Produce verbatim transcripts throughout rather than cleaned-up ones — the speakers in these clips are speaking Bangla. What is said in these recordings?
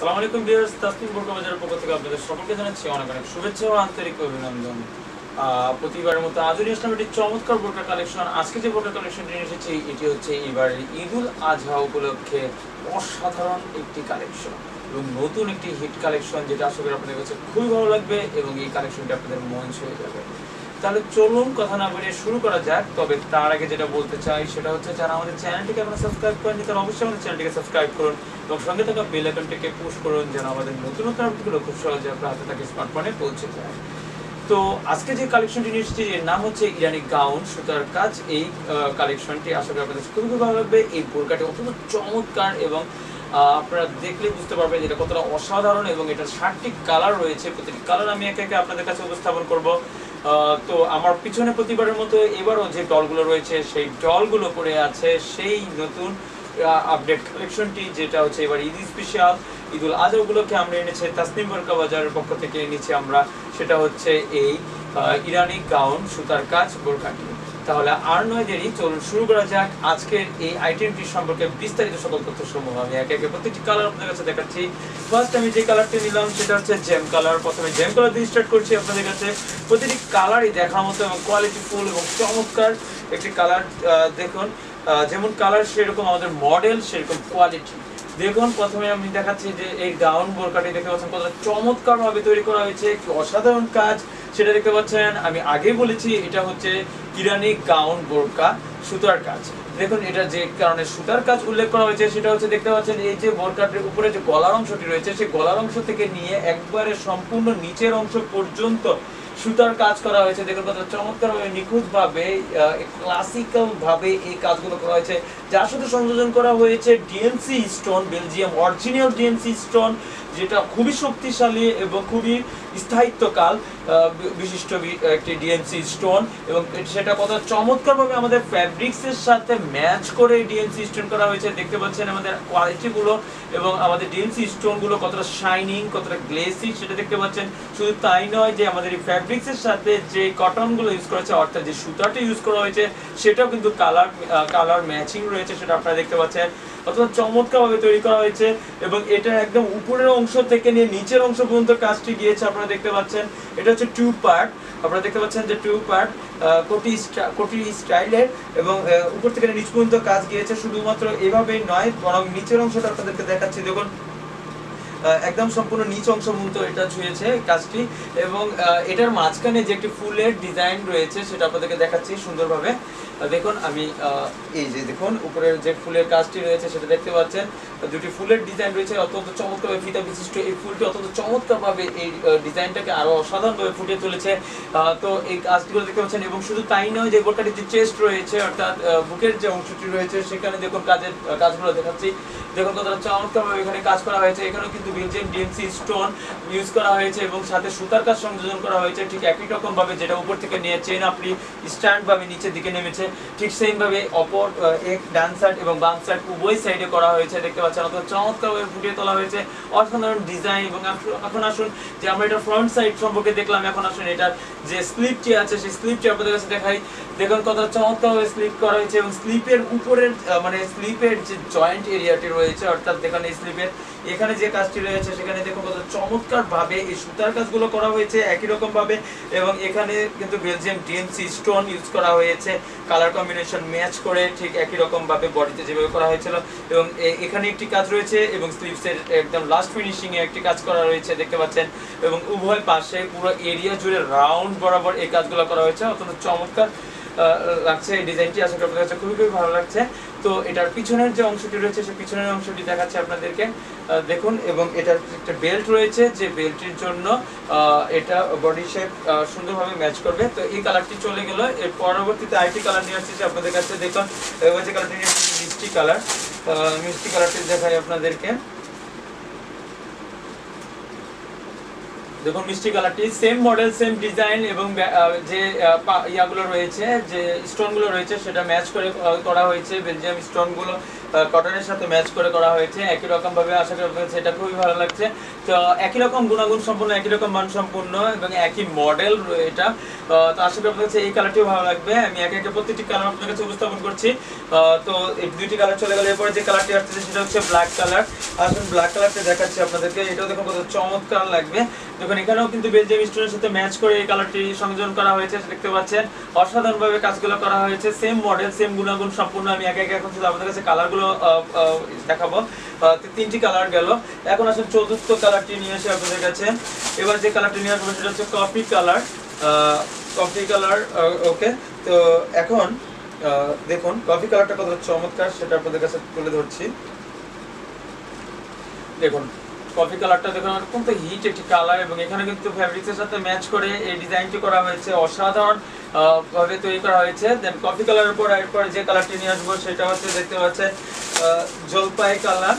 আসসালামু আলাইকুম ভিউয়ার্স, তাসনিম বোরকা বাজারের পক্ষ থেকে আপনাদের সকলকে জানাচ্ছি অনেক অনেক শুভেচ্ছা ও আন্তরিক অভিনন্দন। প্রতিবারের মতো আজও নিয়ে আসলাম একটি চমৎকার বোরকা কালেকশন। আজকে যে বোরকা কালেকশনটি নিয়ে এসেছি এটি হচ্ছে এবারের ঈদুল আজহা উপলক্ষে অসাধারণ একটি কালেকশন এবং নতুন একটি হিট কালেকশন, যেটা আশা করি আপনাদের কাছে খুবই ভালো লাগবে এবং এই কালেকশনটি আপনাদের মন ছুঁয়ে যাবে। তাহলে চলুন কথা না বলে শুরু করা যাক। তবে তার আগে যেটা বলতে চাই সেটা হচ্ছে, যারা আমাদের চ্যানেলটিকে আপনারা সাবস্ক্রাইব করেন তারা অবশ্যই আমাদের চ্যানেলটিকে সাবস্ক্রাইব করুন এবং সঙ্গে থাকা বেল আইকনটিকে পুশ করুন, যেন আমাদের নতুন নতুন আপডেটগুলো খুব সহজে আপনার হাতে থাকে স্মার্টফোনে পৌঁছে যায়। তো আজকে যে কালেকশনটি নিয়ে এসেছি এর নাম হচ্ছে ইরানি গাউন সুতার কাজ। এই কালেকশনটি আশা করি আপনাদের খুবই খুব ভালো লাগবে। এই বোরকাটি অত্যন্ত চমৎকার এবং আপনারা দেখলে বুঝতে পারবেন এটা কতটা অসাধারণ এবং এটার ষাটটি কালার রয়েছে। প্রতিটি কালার আমি একে একে আপনাদের কাছে উপস্থাপন করব। তো আমার পিছনে প্রতিবারের মতো এবারও যে ডলগুলো রয়েছে সেই ডলগুলো পরে আছে সেই নতুন আপডেট কালেকশনটি, যেটা হচ্ছে এবার ঈদ স্পেশাল ঈদুল আজহা উপলক্ষে আমরা এনেছি তাসনিম বোরকা বাজারের পক্ষ থেকে এনেছি আমরা, সেটা হচ্ছে এই ইরানি গাউন সুতার কাজ বোরকাটি। তাহলে আর নয় দেরি, চলুন শুরু করা যাক আজকের এই আইটেমটি সম্পর্কে বিস্তারিত সকল তথ্য সমূহ আমি একে একে প্রত্যেকটি কালার আপনাদের কাছে দেখাচ্ছি। ফার্স্ট আমি যে কালারটি নিলাম সেটা হচ্ছে জেম কালার। প্রথমে জেম কালার দিয়ে স্টার্ট করছি আপনাদের কাছে। প্রতিটি কালারই দেখার মতো এবং কোয়ালিটি ফুল এবং চমৎকার একটি কালার। দেখুন যেমন কালার সেরকম আমাদের মডেল সেরকম কোয়ালিটি। দেখুন প্রথমে আমি দেখাচ্ছি যে এই গাউন বোরকাটি দেখতে পাচ্ছেন কতটা চমৎকার ভাবে তৈরি করা হয়েছে, কি অসাধারণ কাজ সেটা দেখতে পাচ্ছেন। আমি আগেই বলেছি এটা হচ্ছে ইরানি গাউন বোরকা সুতার কাজ। দেখুন এটা যে কারণে সুতার কাজ উল্লেখ করা হয়েছে সেটা হচ্ছে দেখতে পাচ্ছেন এই যে বোরকাটির উপরে যে গলার অংশটি রয়েছে সেই গলার অংশ থেকে নিয়ে একবারে সম্পূর্ণ নিচের অংশ পর্যন্ত সুতার কাজ করা হয়েছে। দেখুন কত চমৎকার ভাবে নিখুঁত ভাবে ক্লাসিক্যাল ভাবে এই কাজগুলো করা হয়েছে, যার সাথে সংযোজন করা হয়েছে DNC stone, Belgium original DNC stone, যেটা খুবই শক্তিশালী এবং খুবই স্থায়িত্বকাল বিশিষ্ট একটি ডিএনসি স্টোন এবং সেটা কত চমৎকার ভাবে আমাদের ফ্যাব্রিক্সের সাথে ম্যাচ করে ডিএনসি স্টোন করা হয়েছে। দেখতে পাচ্ছেন আমাদের কোয়ালিটিগুলো এবং আমাদের ডিএনসি স্টোনগুলো কতটা শাইনিং কতটা গ্লেসি সেটা দেখতে পাচ্ছেন। শুধু তাই নয় যে আমাদের এই ফ্যাব্রিক্সের সাথে যে কটনগুলো ইউজ করা হয়েছে অর্থাৎ যে সুতাটা ইউজ করা হয়েছে সেটাও কিন্তু কালার কালার ম্যাচিং রয়েছে, সেটা আপনারা দেখতে পাচ্ছেন। অথবা চমৎকার ভাবে তৈরি করা হয়েছে এবং এটা একদম উপরের অংশ থেকে নিয়ে নিচের অংশ পর্যন্ত কাজটি গিয়েছে আপনারা দেখতে পাচ্ছেন। এটা হচ্ছে টু পার্ট, আপনারা দেখতে পাচ্ছেন যে টু পার্ট কোটি কোটি স্টাইলের এবং উপর থেকে নিচ পর্যন্ত কাজ গিয়েছে। শুধুমাত্র এভাবেই নয়, বরং নিচের অংশটা আপনাদেরকে দেখাচ্ছি। দেখুন একদম সম্পূর্ণ নিচ অংশ পর্যন্ত এটা ছুঁয়েছে কাজটি এবং এটার মাঝখানে যে একটি ফুলের ডিজাইন রয়েছে সেটা আপনাদেরকে দেখাচ্ছি সুন্দরভাবে। দেখুন আমি এই যে দেখুন উপরের যে ফুলের কাজটি রয়েছে সেটা দেখতে পাচ্ছেন, দুটি ফুলের ডিজাইন রয়েছে অত্যন্ত চমৎকারভাবে ফিতা বিশিষ্ট এই ফুলটি অত্যন্ত চমৎকারভাবে এই ডিজাইনটাকে আরো অসাধারণভাবে ফুটিয়ে তুলেছে। তো এই কাজগুলো দেখতে পাচ্ছেন এবং শুধু তাই নয় যে বোরকাটির যে চেস্ট রয়েছে অর্থাৎ বুকের যে অংশটি রয়েছে সেখানে দেখুন কাজের কাজগুলো দেখাচ্ছি। দেখুন কতটা চমৎকারভাবে এখানে কাজ করা হয়েছে। এখানেও কিন্তু বেলজিয়াম ডিএনসি স্টোন ইউজ করা হয়েছে এবং সাথে সুতার কাজ সংযোজন করা হয়েছে ঠিক একই রকম ভাবে, যেটা উপর থেকে নিয়ে চেন আপনি স্ট্যান্ড ভাবে নিচের দিকে নেমেছে ঠিক সেম ভাবে অপর এক ডান সাইড এবং বাম সাইড উভয় সাইডে করা হয়েছে। দেখতে পাচ্ছেন অত চমৎকারভাবে ফুটিয়ে তোলা হয়েছে, অসাধারণ ডিজাইন। এবং এখন আসুন যে আমরা এটা ফ্রন্ট সাইড সম্পর্কে দেখলাম, এখন আসুন এটার যে স্লিপটি আছে সেই স্লিপটি আপনাদের কাছে দেখাই। দেখুন কত চমৎকারভাবে স্লিপ করা হয়েছে এবং স্লিপের উপরের মানে স্লিপের যে জয়েন্ট এরিয়াটি রয়েছে অর্থাৎ দেখুন এই স্লিপের এখানে যে কাজটি রয়েছে সেখানে দেখুন কত চমৎকার ভাবে এই সুতার কাজগুলো করা হয়েছে একই রকম ভাবে এবং এখানে কিন্তু বেলজিয়াম ডিএনসি স্টোন ইউজ করা হয়েছে কালার কম্বিনেশন ম্যাচ করে ঠিক একই রকম ভাবে বডিতে যেভাবে করা হয়েছিল। এবং এখানে একটি কাজ রয়েছে এবং স্লিভসের একদম লাস্ট ফিনিশিং এ একটি কাজ করা রয়েছে দেখতে পাচ্ছেন এবং উভয় পাশে পুরো এরিয়া জুড়ে রাউন্ড বরাবর এই কাজগুলো করা হয়েছে। অত্যন্ত চমৎকার লাগছে এই ডিজাইনটি, আশা করি আপনাদের কাছে খুবই খুবই ভালো লাগছে। তো এটার পিছনের যে অংশটি রয়েছে সেই পিছনের অংশটি দেখাচ্ছে আপনাদেরকে দেখুন এবং এটার একটা বেল্ট রয়েছে যে বেল্টের জন্য এটা বডি শেপ সুন্দরভাবে ম্যাচ করবে। তো এই কালারটি চলে গেল, এর পরবর্তীতে আরেকটি কালার নিয়ে আসছি আপনাদের কাছে। দেখুন এবার যে কালারটি নিয়ে আসছি মিষ্টি কালার, মিষ্টি কালারটি দেখাই আপনাদেরকে। দেখুন মিষ্টি কালারটি সেম মডেল সেম ডিজাইন এবং যে ইয়াগুলো রয়েছে যে স্টোনগুলো রয়েছে সেটা ম্যাচ করে করা হয়েছে বেলজিয়াম স্টোনগুলো কটনের সাথে ম্যাচ করে করা হয়েছে একই রকম ভাবে। আশা করি আপনাদের এটা খুবই ভালো লাগছে। তো একই রকম গুণাগুণ সম্পূর্ণ, একই রকম মান সম্পূর্ণ এবং একই মডেল এটা। তো আশা করি আপনাদের এই কালারটিও ভালো লাগবে। আমি একে একে প্রত্যেকটি কালার আপনাদের কাছে উপস্থাপন করছি। তো এই দুইটি কালার চলে গেলে এরপরে যে কালারটি আসছে সেটা হচ্ছে ব্ল্যাক কালার। আসুন ব্ল্যাক কালারটা দেখাচ্ছি আপনাদেরকে। এটাও দেখুন কত চমৎকার লাগবে। দেখুন এখানেও কিন্তু বেলজিয়াম স্টোনের সাথে ম্যাচ করে এই কালারটি সংযোজন করা হয়েছে, দেখতে পাচ্ছেন অসাধারণভাবে কাজগুলো করা হয়েছে। সেম মডেল, সেম গুণাগুণ সম্পূর্ণ। আমি একে একে এখন শুধু আপনাদের কাছে কালারগুলো দেখাবো। তিনটি কালার গেল, এখন আসলে চতুর্থ কালারটি নিয়ে আসি আপনাদের কাছে। এবার যে কালারটি নিয়ে আসবো সেটা হচ্ছে coffee colour. Coffee colour okay. তো এখন দেখুন কফি কালারটা কত চমৎকার সেটা আপনাদের কাছে তুলে ধরছি। দেখুন কফি কালারটা দেখুন অত্যন্ত হিট একটি কালার এবং এখানে কিন্তু ফ্যাব্রিক্সের সাথে ম্যাচ করে এই ডিজাইনটি করা হয়েছে, অসাধারণ ভাবে তৈরি করা হয়েছে। দেন কফি কালারের পর এরপর যে কালারটি নিয়ে আসবো সেটা হচ্ছে দেখতে পাচ্ছেন জলপাই কালার।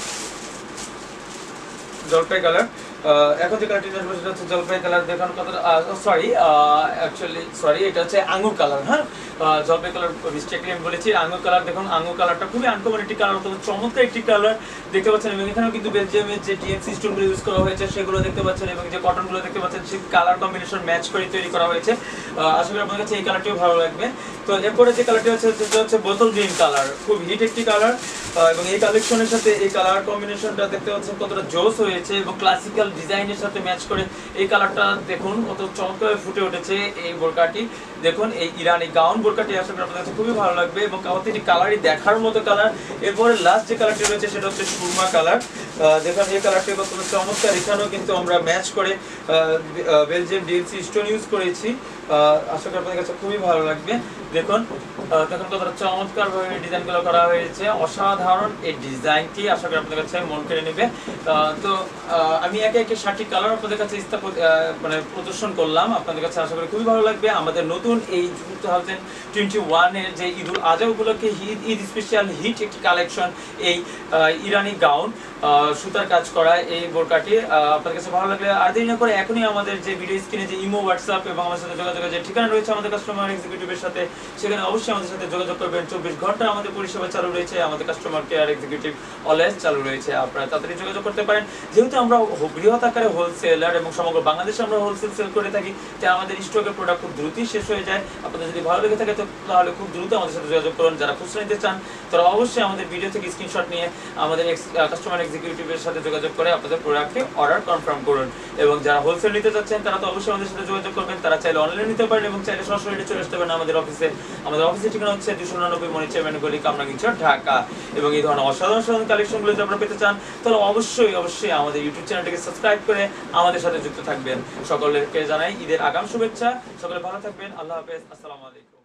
জলপাই কালার এখন যে কালারটি নিয়ে আসবো সেটা হচ্ছে জলপাই কালার। দেখুন কত সরি অ্যাকচুয়ালি সরি এটা হচ্ছে আঙ্গুর কালার। হ্যাঁ, জলপাই কালার মিস্টেকলি আমি বলেছি আঙ্গুর কালার। দেখুন আঙ্গুর কালারটা খুবই আনকমন একটি কালার, অত্যন্ত চমৎকার একটি কালার দেখতে পাচ্ছেন। এবং এখানেও কিন্তু বেলজিয়ামের যে টিএনসি স্টোনগুলো ইউজ করা হয়েছে সেগুলো দেখতে পাচ্ছেন এবং যে কটনগুলো দেখতে পাচ্ছেন সেই কালার কম্বিনেশন ম্যাচ করে তৈরি করা হয়েছে। আশা করি আপনার কাছে এই কালারটিও ভালো লাগবে। তো এরপরে যে কালারটি হচ্ছে সেটা হচ্ছে বোতল গ্রিন কালার, খুব হিট একটি কালার এবং এই কালেকশনের সাথে এই কালার কম্বিনেশনটা দেখতে পাচ্ছেন কতটা জোস হয়েছে এবং ক্লাসিক্যাল ডিজাইনের সাথে ম্যাচ করে এই কালারটা দেখুন কত চমৎকার ফুটে উঠেছে এই বোরকাটি। দেখুন এই ইরানি গাউন বোরকাটি আশা করি আপনার কাছে খুবই ভালো লাগবে এবং প্রতিটি কালারই দেখার মতো কালার। এরপরে লাস্ট যে কালারটি রয়েছে সেটা হচ্ছে সুরমা কালার। দেখুন এই কালারটি কত চমৎকার, এখানেও কিন্তু আমরা ম্যাচ করে বেলজিয়াম ডিএনসি স্টোন ইউজ করেছি। আশা করি আপনাদের কাছে খুবই ভালো লাগবে। দেখুন দেখুন কতটা চমৎকার ভাবে ডিজাইনগুলো করা হয়েছে, অসাধারণ এই ডিজাইনটি আশা করি আপনাদের কাছে মন কেড়ে নেবে। তো আমি একে একে ষাটটি কালার আপনাদের কাছে স্থাপন মানে প্রদর্শন করলাম, আপনাদের কাছে আশা করি খুবই ভালো লাগবে। আমাদের নতুন এই টু থাউজেন্ড টোয়েন্টি ওয়ানের যে ঈদ উল আজহা উপলক্ষে ঈদ ঈদ স্পেশাল হিট একটি কালেকশন এই ইরানি গাউন সুতার কাজ করা এই বোরকাটি আপনাদের কাছে ভালো লাগলে আর দেরি না করে এখনই আমাদের যে ভিডিও স্ক্রিনে যে ইমো, হোয়াটসঅ্যাপ এবং আমার সাথে যোগাযোগের যে ঠিকানা রয়েছে আমাদের কাস্টমার এক্সিকিউটিভের সাথে, সেখানে অবশ্যই আমাদের সাথে যোগাযোগ করবেন। চব্বিশ ঘন্টা আমাদের পরিষেবা চালু রয়েছে, আমাদের কাস্টমার কেয়ার এক্সিকিউটিভ অলওয়েজ চালু রয়েছে, আপনারা তাড়াতাড়ি যোগাযোগ করতে পারেন। যেহেতু আমরা বৃহৎ আকারে হোলসেলার এবং সমগ্র বাংলাদেশে আমরা হোলসেল সেল করে থাকি, তাই আমাদের স্টকের প্রোডাক্ট খুব দ্রুতই শেষ হয়ে যায়। আপনাদের যদি ভালো লেগে থাকে তাহলে খুব দ্রুত আমাদের সাথে যোগাযোগ করুন। যারা খুচরা নিতে চান তারা অবশ্যই আমাদের ভিডিও থেকে স্ক্রিনশট নিয়ে আমাদের কাস্টমার এক্সিকিউটিভের সাথে যোগাযোগ করে আপনাদের প্রোডাক্টে অর্ডার কনফার্ম করুন। এবং যারা হোলসেল নিতে চাচ্ছেন তারা তো অবশ্যই আমাদের সাথে যোগাযোগ করবেন। তারা চাইলে অনলাইনে নিতে পারেন এবং চাইলে সরাসরি চলে আসতে পারেন আমাদের অফিসে। আমাদের অফিসের ঠিকানা হচ্ছে দুশো উননব্বই মনির চেয়ারম্যান গলি, কামরাঙ্গীরচর, ঢাকা। এবং এই ধরনের অসাধারণ অসাধারণ কালেকশনগুলো যদি আপনারা পেতে চান তাহলে অবশ্যই অবশ্যই আমাদের ইউটিউব চ্যানেলটিকে সাবস্ক্রাইব করে আমাদের সাথে যুক্ত থাকবেন। সকলকে জানাই ঈদের আগাম শুভেচ্ছা। সকলে ভালো থাকবেন। আল্লাহ হাফেজ। আসসালামু আলাইকুম।